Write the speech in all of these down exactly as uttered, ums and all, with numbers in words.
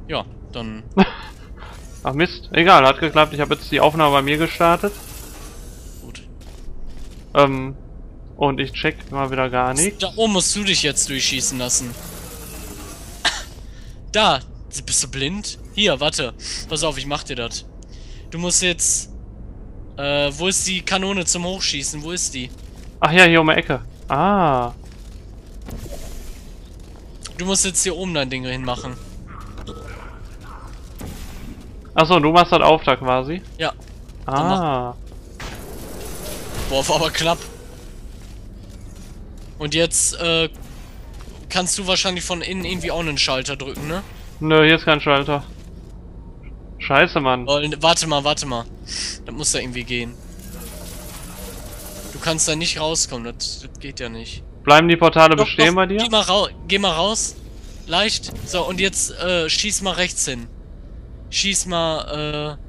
Ja, dann... Ach Mist, egal, hat geklappt. Ich habe jetzt die Aufnahme bei mir gestartet. Gut. Ähm, und ich check mal wieder gar nichts. Da oben musst du dich jetzt durchschießen lassen. Da! Bist du blind? Hier, warte. Pass auf, ich mach dir das. Du musst jetzt... Äh, wo ist die Kanone zum Hochschießen? Wo ist die? Ach ja, hier um die Ecke. Ah. Du musst jetzt hier oben dein Ding hinmachen. Achso, du machst das auf da quasi? Ja. Ah. Boah, war aber knapp. Und jetzt, äh, kannst du wahrscheinlich von innen irgendwie auch einen Schalter drücken, ne? Nö, hier ist kein Schalter. Scheiße, Mann. Oh, warte mal, warte mal. Das muss da irgendwie gehen. Du kannst da nicht rauskommen, das, das geht ja nicht. Bleiben die Portale Doch, bestehen doch, bei dir? Geh mal, rau geh mal raus. Leicht. So, und jetzt, äh, schieß mal rechts hin. Schieß mal, äh... Ja,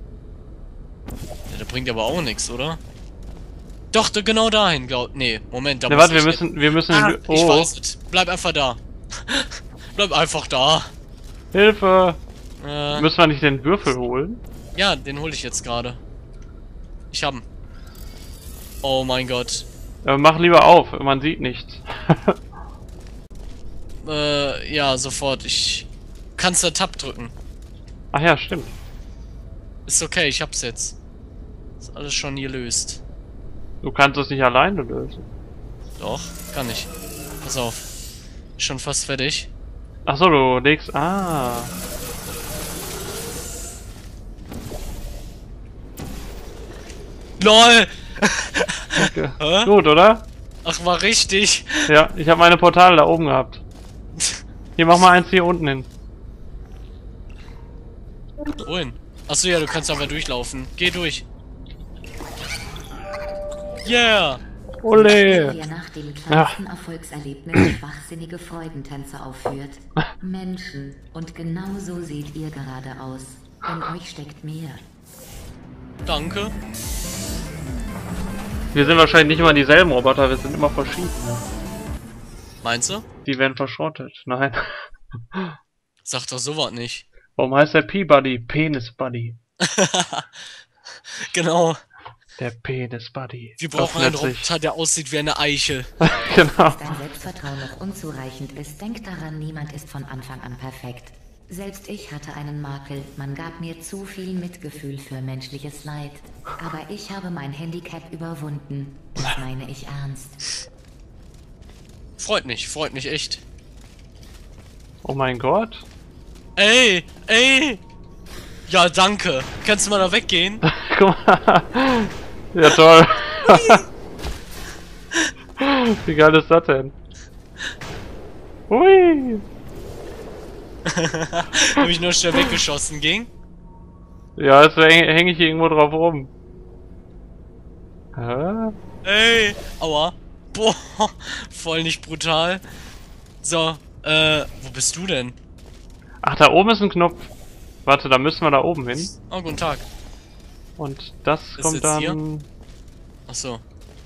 das bringt aber auch nichts, oder? Doch, da, genau dahin, glaub... Nee, Moment, da Ne, muss warte, wir ich müssen, wir müssen... Ah, den- ich oh, weiß es. Bleib einfach da. Bleib einfach da. Hilfe! Äh, Müssen wir nicht den Würfel holen? ja, den hole ich jetzt gerade. Ich hab ihn. Oh mein Gott. Äh, mach lieber auf, man sieht nichts. Äh, ja, sofort. Ich... Kannst da Tab drücken. Ach ja, stimmt. Ist okay, ich hab's jetzt. Ist alles schon gelöst. Du kannst es nicht alleine lösen. Doch, kann ich. Pass auf. Ist schon fast fertig. Achso, du legst... Ah. LOL! Okay. Hä? Gut, oder? Ach, war richtig. Ja, ich habe meine Portale da oben gehabt. Hier, mach mal eins hier unten hin. Wohin? Achso, ja, du kannst einfach durchlaufen. Geh durch. Yeah! Ole! Ihr nach dem kleinsten Erfolgserlebnis schwachsinnige Freudentänze aufführt. Menschen. Und genau so seht ihr gerade aus. In euch steckt mehr. Danke. Wir sind wahrscheinlich nicht immer dieselben Roboter, wir sind immer verschiedene. Meinst du? Die werden verschrottet. Nein. Sag doch sowas nicht. Warum heißt der P-Buddy? Penis Buddy. Genau. Der Penis Buddy. Wir brauchen einen Öffnet sich. Roboter, der aussieht wie eine Eichel. Genau. Falls dein Selbstvertrauen noch unzureichend ist, denk daran, niemand ist von Anfang an perfekt. Selbst ich hatte einen Makel, man gab mir zu viel Mitgefühl für menschliches Leid. Aber ich habe mein Handicap überwunden. Das meine ich ernst. Freut mich, freut mich echt. Oh mein Gott. Ey, ey! Ja, danke. Kannst du mal da weggehen? Guck mal. Ja, toll. Wie geil ist das denn? Hui. Hab ich nur schnell weggeschossen ging. Ja, jetzt hänge häng ich hier irgendwo drauf rum. Hä? Ey! Aua. Boah, voll nicht brutal. So, äh, wo bist du denn? Ach, da oben ist ein Knopf. Warte, da müssen wir da oben hin. Oh, guten Tag. Und das Ist kommt jetzt dann... hier? Ach so.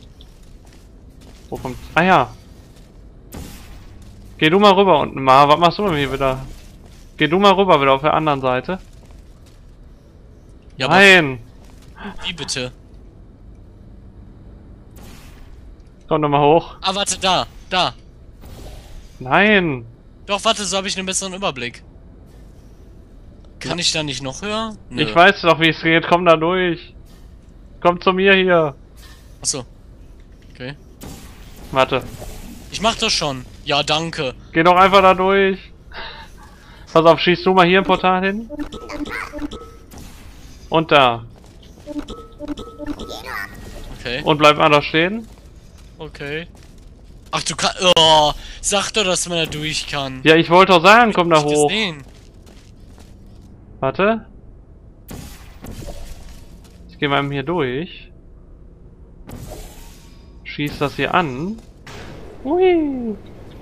Wo kommt... Ah ja. Geh du mal rüber unten mal. Was machst du denn hier wieder? Geh du mal rüber wieder auf der anderen Seite. Ja, aber Nein! wie bitte? Komm doch mal hoch. Ah, warte, da, da. Nein! Doch, warte, so habe ich einen besseren Überblick. Kann ich da nicht noch höher? Nö. Ich weiß doch, wie es geht. Komm da durch. Komm zu mir hier. Achso. Okay. Warte. Ich mach das schon. Ja, danke. Geh doch einfach da durch. Pass auf, schießt du mal hier im Portal hin. Und da. Okay. Und bleib mal da stehen. Okay. Ach, du kannst... Oh, sag doch, dass man da durch kann. Ja, ich wollte doch sagen, komm da Hab ich hoch. gesehen. Warte. Ich gehe mal hier durch. Schieß das hier an. Hui.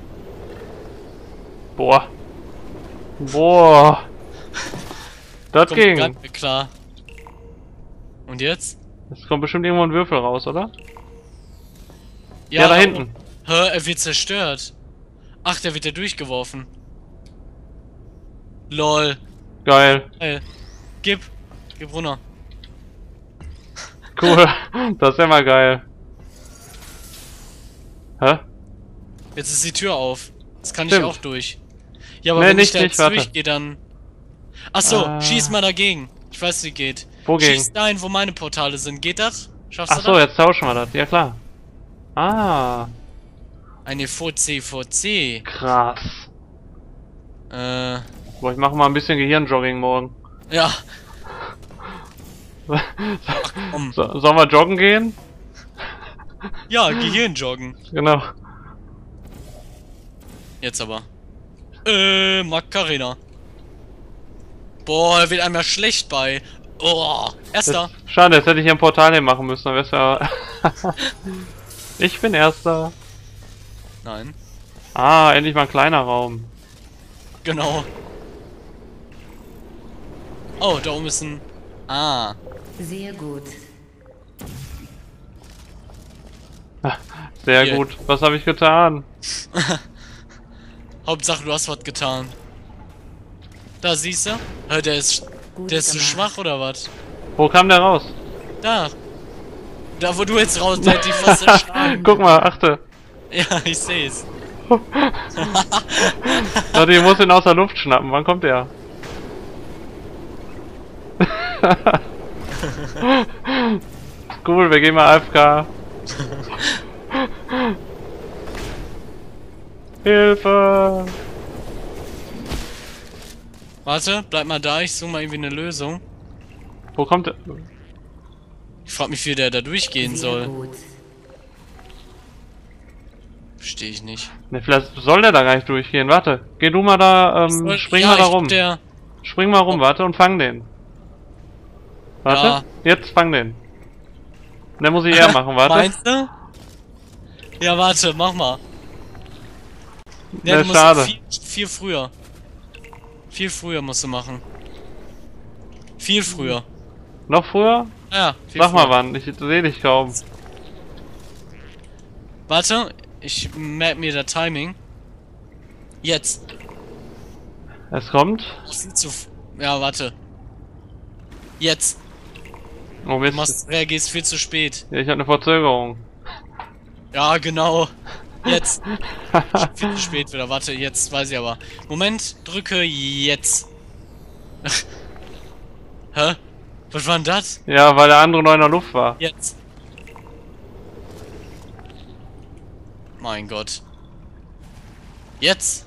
Boah. Boah. Das Kommt ging. grad mir klar. Und jetzt? Es kommt bestimmt irgendwo ein Würfel raus, oder? Ja, da hinten. Hä, er wird zerstört. Ach, der wird ja durchgeworfen. Lol. Geil. Ey. Gib. Gib runter. Cool. Das ist ja mal geil. Hä? Jetzt ist die Tür auf. Jetzt kann Stimmt. ich auch durch. Ja, aber Nee, wenn nicht, ich da nicht, jetzt warte. durchgehe, dann... Achso, Ah. schieß mal dagegen. Ich weiß, wie geht. Wogegen? Schieß dahin, wo meine Portale sind. Geht das? Schaffst Ach du so, das? jetzt tauschen wir das. Ja klar. Ah, Eine V C V C. krass. Äh, Boah, ich mache mal ein bisschen Gehirnjogging morgen. ja. Komm. So, sollen wir joggen gehen? Ja, Gehirnjoggen. Genau. Jetzt aber. Äh, Macarena. Boah, da wird einem ja schlecht bei. Oh, erster. Jetzt, schade, jetzt hätte ich hier ein Portal hin machen müssen, dann wär's ja... Ich bin Erster. Nein. Ah, endlich mal ein kleiner Raum. Genau. Oh, da oben ist ein... Ah. Sehr gut. Sehr Hier. gut. Was habe ich getan? Hauptsache, du hast was getan. Da siehst du? Hä, der ist... Gut Der ist zu gemacht. schwach, oder was? Wo kam der raus? Da. Da, wo du jetzt raus, der hat die fast erschlagen. Guck mal, achte. Ja, ich seh's. Warte, ich muss ihn aus der Luft schnappen. Wann kommt der? Cool, wir gehen mal A F K. Hilfe! Warte, bleib mal da, ich suche mal irgendwie eine Lösung. Wo kommt der? Ich frag mich, wie der da durchgehen Sehr soll. gut. Verstehe ich nicht. Ne, vielleicht soll der da gar nicht durchgehen. Warte, geh du mal da, ähm, Soll- spring ja, mal da ich- rum. Der, Spring mal rum, warte, und fang den. Warte, Ja. jetzt fang den. Der muss ich eher machen, warte. Meinst du? Ja, warte, mach mal. Ja, Ne, du musst schade. viel, viel früher. Viel früher musst du machen. Viel früher. Noch früher? Ja, viel Sag mal früher. wann, ich sehe dich kaum. Warte, ich merke mir das Timing. Jetzt. Es kommt. Das ist zu f- Ja, warte. Jetzt. Oh Du Mist. machst, reagierst viel zu spät. Ja, ich habe eine Verzögerung. Ja, genau. Jetzt. Viel zu spät wieder. Warte, jetzt weiß ich aber. Moment, drücke jetzt. Hä? Was war denn das? Ja, weil der andere noch in der Luft war. Jetzt. Mein Gott. Jetzt.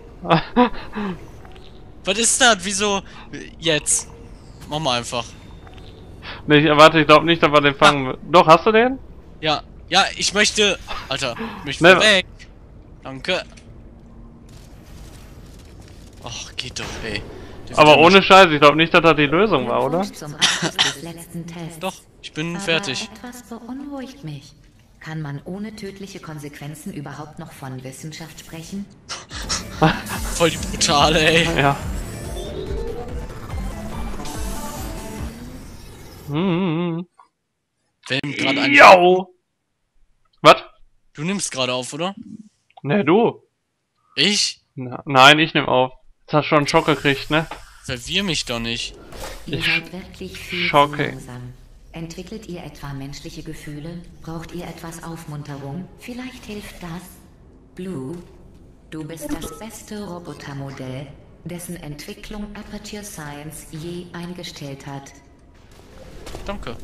Was ist das? Wieso? Jetzt. Mach mal einfach. Nee, ich, warte, ich glaube nicht, dass wir den fangen. Doch, hast du den? Ja. Ja, ich möchte... Alter, ich möchte Ne, weg. Danke. Ach, geht doch, ey. Der Aber wird ja ohne Scheiß, ich glaube nicht, dass das die Lösung war, oder? Glückwunsch zum Abschluss des letzten Tests. Doch, ich bin Aber fertig. etwas beunruhigt mich. Kann man ohne tödliche Konsequenzen überhaupt noch von Wissenschaft sprechen? Voll die brutale, ey. Ja. Hm. Wer nimmt gerade ein... Yo! Was? Du nimmst gerade auf, oder? Ne, du. Ich? Na, nein, ich nehm auf. Jetzt hast du schon einen Schock gekriegt, ne? Verwirr mich doch nicht. Ihr Ich seid wirklich viel schocke. zu langsam. Entwickelt ihr etwa menschliche Gefühle? Braucht ihr etwas Aufmunterung? Vielleicht hilft das. Blue, du bist das beste Robotermodell, dessen Entwicklung Aperture Science je eingestellt hat. Danke.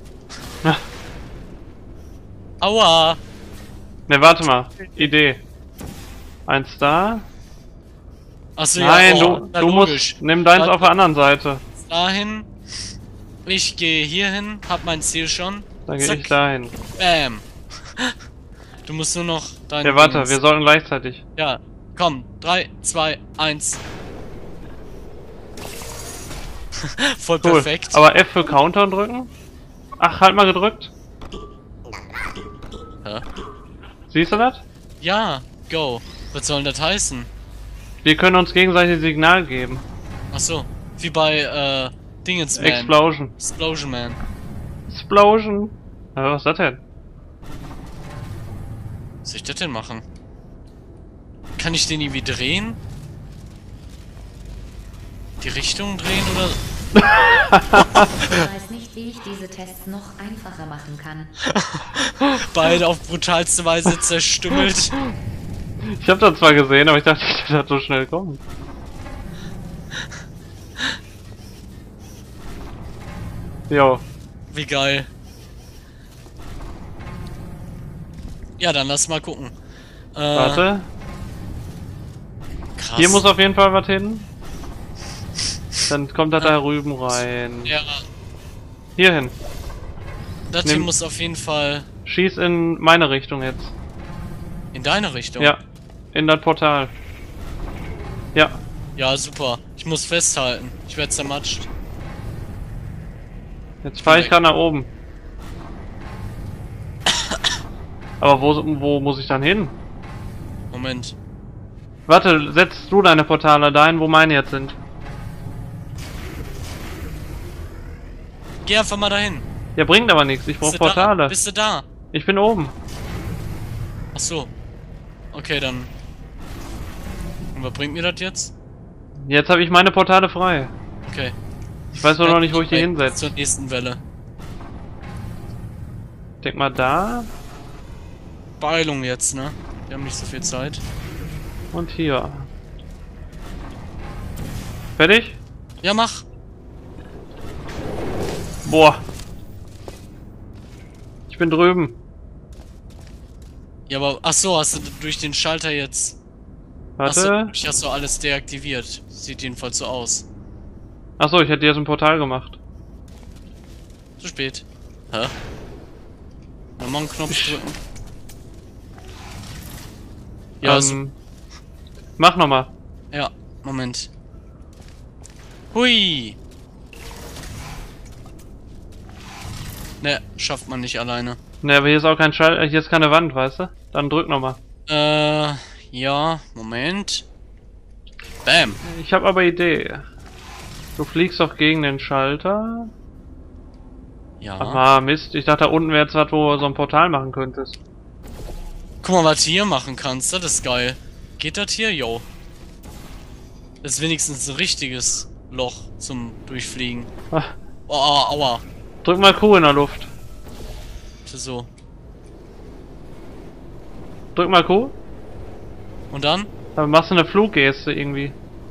Aua! Ne, warte mal. Idee. Eins da. Achso, Nein, ja, oh, du, na, du logisch. musst. Nimm deins Warte. auf der anderen Seite. Dahin. Ich gehe hier hin, hab mein Ziel schon. Dann gehe Zack. ich dahin. Bam. Du musst nur noch dein. Ja, warte, Dings- wir sollten gleichzeitig. Ja, komm. drei, zwei, eins. Voll Cool. perfekt. Aber F für Countdown drücken? Ach, halt mal gedrückt. Hä? Siehst du das? Ja, go. Was soll denn das heißen? Wir können uns gegenseitig Signal geben. Achso, wie bei, äh, Dingens Man. Explosion. Explosion Man. Explosion. Ja, was ist das denn? Was soll ich das denn machen? Kann ich den irgendwie drehen? Die Richtung drehen oder... Ich weiß nicht, wie ich diese Tests noch einfacher machen kann. Beide auf brutalste Weise zerstümmelt. Ich hab das zwar gesehen, aber ich dachte nicht, dass das so schnell kommt. Jo. Wie geil. Ja, dann lass mal gucken. Äh, Warte. Krass. Hier muss auf jeden Fall was hin. Dann kommt da da rüben rein. Ja, Hier hin. das hier Nimm- muss auf jeden Fall Schieß in meine Richtung jetzt. in deine Richtung. Ja. In das Portal. Ja. Ja, super. Ich muss festhalten. Ich werde zermatscht. Jetzt fahre ich gerade nach oben. Aber wo, wo muss ich dann hin? Moment. Warte, setzt du deine Portale dahin, wo meine jetzt sind. Geh einfach mal dahin. Ja, bringt aber nichts. Ich brauche Bist du da? Portale. Bist du da? Ich bin oben. Ach so. Okay, dann. Und was bringt mir das jetzt? Jetzt habe ich meine Portale frei. Okay. Ich weiß nur noch nicht, wo ich die Weg hinsetze. Zur nächsten Welle. Denk mal da Beeilung jetzt, ne? Wir haben nicht so viel Zeit. und hier. Fertig? Ja, mach. Boah. Ich bin drüben. Ja, aber. Ach so, hast du durch den Schalter jetzt. Ach so, Warte. ich hast du alles deaktiviert. Sieht jedenfalls so aus. Achso, ich hätte jetzt ein Portal gemacht. Zu spät. Hä? Nochmal einen Knopf drücken. Ja, so, ähm, mach nochmal. ja, Moment. Hui! Ne, schafft man nicht alleine. Ne, aber hier ist auch kein Schall, hier ist keine Wand, weißt du? Dann drück nochmal. Äh, ja, Moment. Bam! Ich habe aber Idee. Du fliegst doch gegen den Schalter. Ja. Ah, Mist. Ich dachte, da unten wäre jetzt was, wo du so ein Portal machen könntest. Guck mal, was du hier machen kannst. Das ist geil. Geht das hier? Yo. Das ist wenigstens ein richtiges Loch zum Durchfliegen. Ah, Oh, aua. drück mal Q in der Luft. So. Drück mal Q. Und dann? Dann machst du eine Fluggeste irgendwie.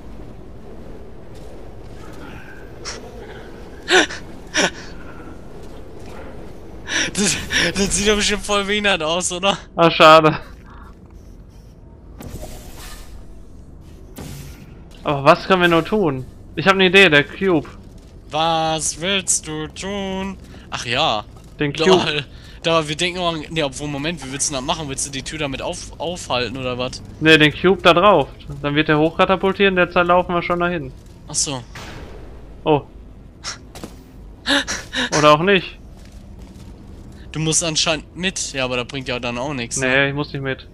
Das, das sieht doch bestimmt voll behindert aus, oder? Ah, schade. Aber was können wir nur tun? Ich habe eine Idee, der Cube. Was willst du tun? Ach ja. Den Cube. Lol. Da, wir denken mal, ne, obwohl, Moment, wie willst du das machen? Willst du die Tür damit auf, aufhalten oder was? Ne, den Cube da drauf. Dann wird der hochkatapultiert, in der Zeit laufen wir schon dahin. Ach so. Oh. Oder auch nicht. Du musst anscheinend mit. Ja, aber das bringt ja dann auch nichts. Ne? Nee, ich muss nicht mit.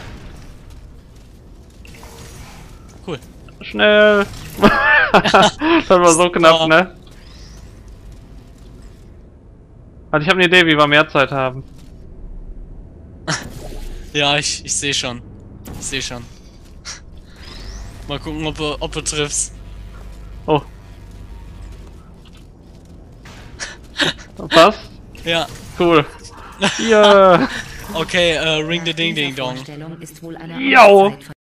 Cool. Schnell! Das war so knapp, ne? Also ich habe eine Idee, wie wir mehr Zeit haben. Ja, ich, ich sehe schon. Ich sehe schon. Mal gucken, ob du, ob du triffst. Oh. Was? Ja. Cool. Ja. Okay, äh, ring the ding ding Diese dong. Vorstellung ist wohl eine Jo. Auszeit von